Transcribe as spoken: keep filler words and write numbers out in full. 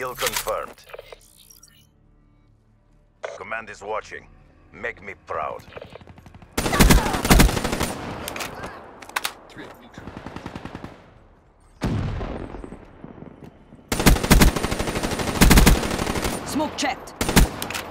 Kill confirmed. Command is watching. Make me proud. Three neutral. Smoke checked.